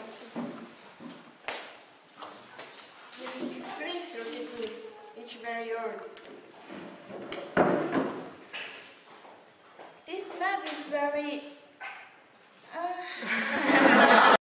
Please look at this. It's very old. This map is very...